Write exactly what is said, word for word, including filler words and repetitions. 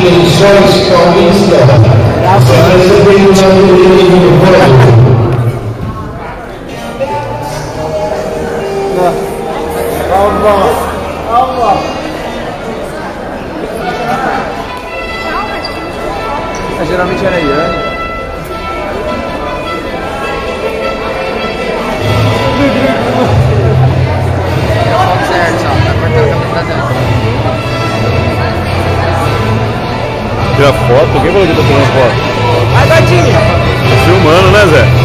Eleições Paulista, recebendo o nome do povo. Calma, calma. Geralmente era Iane. Tira foto? Quem falou que tá tirando foto? Vai, gatinha! Tá filmando, né, Zé?